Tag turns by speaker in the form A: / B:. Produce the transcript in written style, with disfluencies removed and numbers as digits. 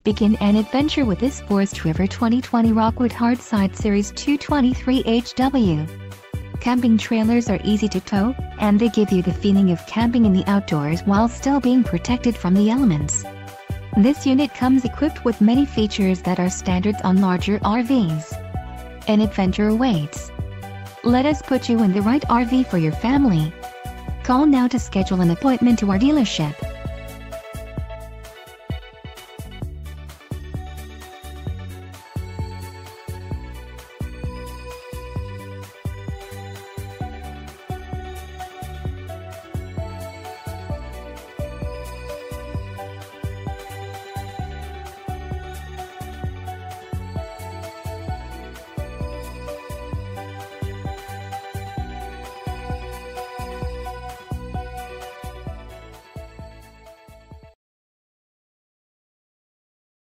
A: Begin an adventure with this Forest River 2020 Rockwood Hardside Series 223HW. Camping trailers are easy to tow, and they give you the feeling of camping in the outdoors while still being protected from the elements. This unit comes equipped with many features that are standard on larger RVs. An adventure awaits. Let us put you in the right RV for your family. Call now to schedule an appointment to our dealership.